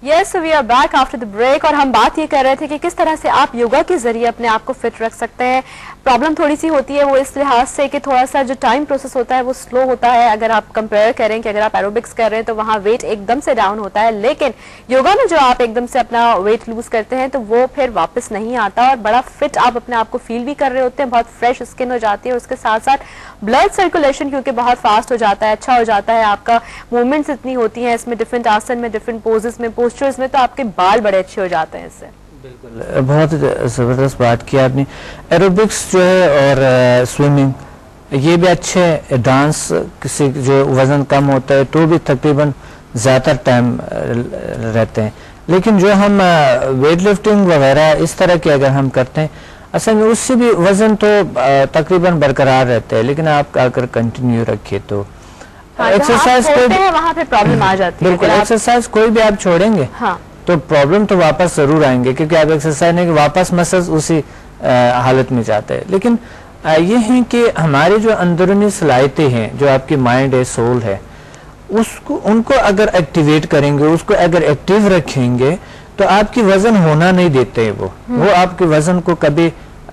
Yes, we are back after the break और हम बात ये कर रहे थे कि किस तरह से आप योगा के जरिए अपने आप को फिट रख सकते हैं। प्रॉब्लम थोड़ी सी होती है वो इस लिहाज से कि थोड़ा सा जो टाइम प्रोसेस होता है वो स्लो होता है। अगर आप कंपेयर करें कि अगर आप एरोबिक्स कर रहे हैं तो वहाँ वेट एकदम से डाउन होता है, लेकिन योगा में जो आप एकदम से अपना वेट लूज करते हैं तो वो फिर वापस नहीं आता और बड़ा फिट आप अपने आप को फील भी कर रहे होते हैं, बहुत फ्रेश स्किन हो जाती है। उसके साथ साथ ब्लड सर्कुलेशन क्योंकि बहुत फास्ट हो जाता है, अच्छा हो जाता है, आपका मूवमेंट्स इतनी होती हैं इसमें, डिफरेंट आसन में, डिफरेंट पोजेस में, पोस्चर्स में, तो आपके बाल बड़े अच्छे हो जाते हैं इससे। बिल्कुल, बहुत ज़बरदस्त बात की आपने। एरोबिक्स जो है और स्विमिंग ये भी अच्छे, डांस किसी जो वज़न कम होता है तो भी तकरीबन ज़्यादा टाइम रहते हैं, लेकिन जो हम वेट लिफ्टिंग वगैरह इस तरह की अगर हम करते हैं असल में उससे भी वज़न तो तकरीबन बरकरार रहता है, लेकिन आप अगर कंटिन्यू रखिए तो एक्सरसाइज वहाँ पे प्रॉब्लम आ जाती है। बिल्कुल, एक्सरसाइज कोई भी आप छोड़ेंगे तो प्रॉब्लम तो वापस जरूर आएंगे, क्योंकि आप एक्सरसाइज नहीं, वापस मसल्स उसी हालत में जाते हैं। लेकिन ये है कि हमारी जो अंदरूनी सलाहियतें हैं, जो आपकी माइंड है, सोल है, उसको उनको अगर एक्टिवेट करेंगे, उसको अगर एक्टिव रखेंगे तो आपकी वजन होना नहीं देते हैं। वो आपके वजन को कभी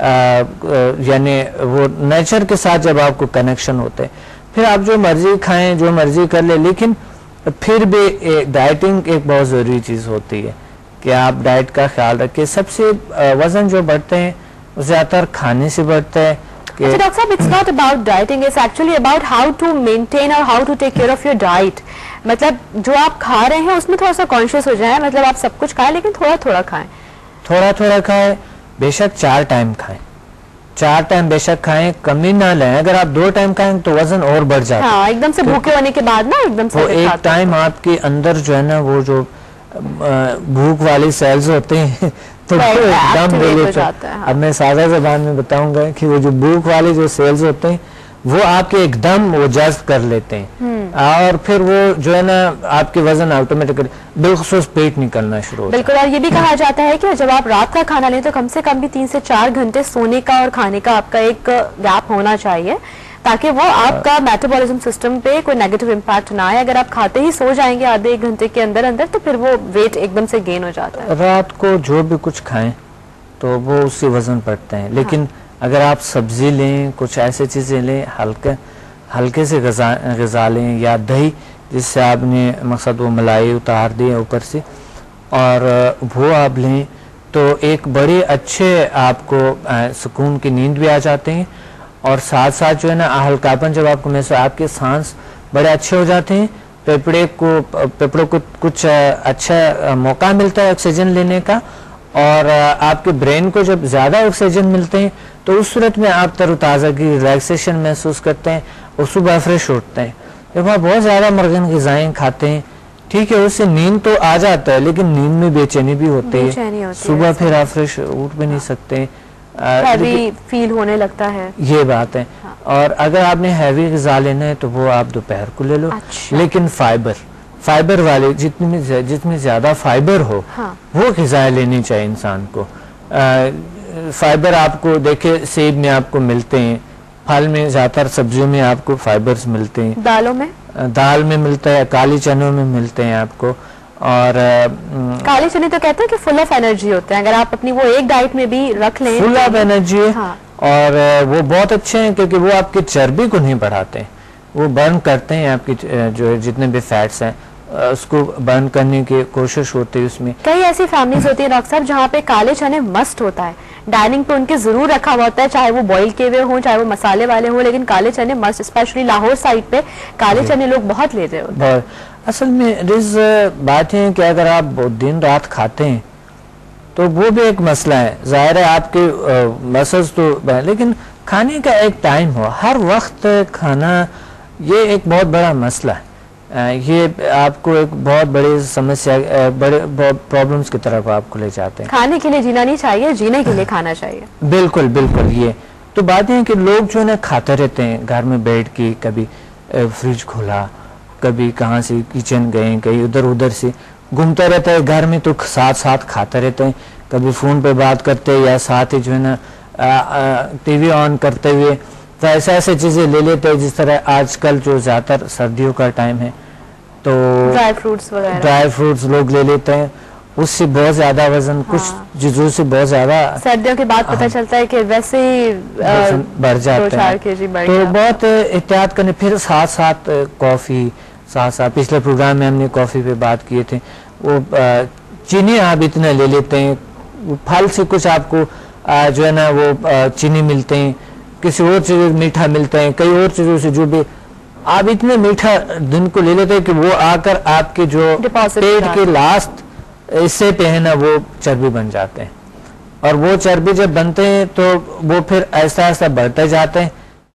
यानी वो नेचर के साथ जब आपको कनेक्शन होते हैं फिर आप जो मर्जी खाएं, जो मर्जी कर ले, लेकिन फिर भी डाइटिंग एक बहुत ज़रूरी चीज़ होती है कि आप डाइट का ख्याल रखें। सबसे वज़न जो बढ़ते हैं ज़्यादातर खाने से बढ़ता है। अच्छा डॉक्टर साहब, it's not about dieting, it's actually about how to maintain और how to take care of your diet. मतलब जो आप खा रहे हैं उसमें थोड़ा सा कॉन्शियस हो जाए, मतलब आप सब कुछ खाएं लेकिन थोड़ा थोड़ा खाएं। थोड़ा थोड़ा खाएं, बेशक 4 टाइम खाएं, 4 टाइम बेशक खाएं, कमी ना लें। अगर आप 2 टाइम खाएं तो वजन और बढ़ जाता है। हाँ, एकदम से भूखे होने के बाद ना एकदम से एक टाइम आपके अंदर जो है ना वो जो भूख वाली सेल्स होते हैं तो वो एकदम डिलीट जाता है। अब मैं सादा ज़बान में बताऊंगा कि वो जो भूख वाले जो सेल्स होते हैं वो आपके एकदम वो जज्ब कर लेते हैं और फिर वो जो है ना आपके वजन ऑटोमेटिकली बिलखुसूस पेट निकलना शुरू होता है। बिल्कुल, और ये भी कहा जाता है कि जब आप रात का खाना लें तो कम से कम भी 3 से 4 घंटे सोने का और खाने का आपका एक गैप होना चाहिए, ताकि वो आपका मेटाबॉलिज्म सिस्टम पे कोई नेगेटिव इम्पैक्ट ना आए। अगर आप खाते ही सो जाएंगे आधे 1 घंटे के अंदर अंदर तो फिर वो वेट एकदम से गेन हो जाता है। रात को जो भी कुछ खाएं तो वो उससे वजन बढ़ते हैं, लेकिन अगर आप सब्जी लें, कुछ ऐसी चीज़ें लें, हल्के से ग़िज़ा लें या दही जिससे आपने मकसद वो मलाई उतार दी ऊपर से और वो आप लें तो एक बड़े अच्छे आपको सुकून की नींद भी आ जाते हैं और साथ साथ जो है ना हल्कापन जब आपको महसूस, आपके सांस बड़े अच्छे हो जाते हैं। फेफड़ों को कुछ अच्छा मौका मिलता है ऑक्सीजन लेने का और आपके ब्रेन को जब ज़्यादा ऑक्सीजन मिलते हैं तो उस सूरत में आप तरोताज़ा की रिलैक्सेशन महसूस करते हैं और सुबह फ्रेश उठते हैं। जब आप बहुत ज़्यादा मरगन ग़िज़ाएँ खाते हैं, ठीक है, उससे नींद तो आ जाता है लेकिन नींद में बेचैनी भी होती है, सुबह फिर आप फ्रेश उठ भी नहीं सकते, हैवी फील होने लगता है, ये बात है। और अगर आपने हैवी ग़िज़ा लेना है तो वो आप दोपहर को ले लो। लेकिन फाइबर वाले जितनी ज़्यादा फाइबर हो वो ग़िज़ाएं लेनी चाहिए इंसान को। फाइबर आपको देखे सेब में आपको मिलते हैं, फल में, ज़्यादातर सब्जियों में आपको फाइबर्स मिलते हैं, दाल में मिलता है, काली चनों में मिलते हैं आपको। और काले चने तो कहते हैं कि फुल ऑफ एनर्जी होते हैं, अगर आप अपनी वो एक डाइट में भी रख लें फुल ऑफ एनर्जी। और वो बहुत अच्छे हैं क्योंकि वो आपकी चर्बी को नहीं बढ़ाते, वो बर्न करते हैं आपकी जो जितने भी फैट्स हैं उसको बर्न करने की कोशिश होती है उसमें। कई ऐसी फैमिलीज होती है डॉक्टर साहब जहाँ पे काले चने मस्ट होता है, डाइनिंग पे उनके जरूर रखा हुआ होता है, चाहे वो बॉईल किए हुए हों चाहे वो मसाले वाले हों, लेकिन काले चने मस्ट, स्पेशली लाहौर साइड पे काले चने लोग बहुत लेते होते हैं। असल में रिज बात है कि अगर आप दिन रात खाते हैं तो वो भी एक मसला है, जाहिर है आपके मसल्स तो, लेकिन खाने का एक टाइम हो, हर वक्त खाना, ये एक बहुत बड़ा मसला है। ये आपको एक बहुत बड़ी समस्या, बड़े प्रॉब्लम्स की तरफ आपको ले जाते हैं। खाने के लिए जीना नहीं चाहिए, जीने के लिए खाना चाहिए। बिल्कुल बिल्कुल, ये तो बातें हैं कि लोग जो है ना खाते रहते हैं घर में बैठ के, कभी फ्रिज खोला, कभी कहाँ से किचन गए, कहीं उधर उधर से घूमता रहता है घर में, तो साथ साथ खाता रहते हैं, कभी फ़ोन पे बात करते हैं या साथ ही जो है ना टीवी ऑन करते हुए तो ऐसे चीज़ें ले लेते हैं। जिस तरह आजकल जो ज़्यादातर सर्दियों का टाइम है तो ड्राई फ्रूट्स वगैरह, ड्राई फ्रूट्स लोग ले लेते हैं, उससे बहुत ज्यादा वजन, कुछ चीजों से बहुत ज्यादा सर्दियों के बाद पता चलता है कि वैसे ही बढ़ जाते हैं। 2-4 kg बढ़ तो गया। बहुत एहतियात करने। फिर साथ साथ कॉफी, साथ साथ पिछले प्रोग्राम में हमने कॉफी पे बात किए थे, वो चीनी आप इतना ले लेते हैं, फल से कुछ आपको जो है ना वो चीनी मिलते हैं, किसी और चीज़ मीठा मिलते हैं, कई और चीज़ों से जो भी आप इतने मीठा दिन को ले लेते हैं कि वो आकर आपके जो पेट के लास्ट हिस्से पे है ना वो चर्बी बन जाते हैं, और वो चर्बी जब बनते हैं तो वो फिर ऐसा ऐसा बढ़ते जाते हैं,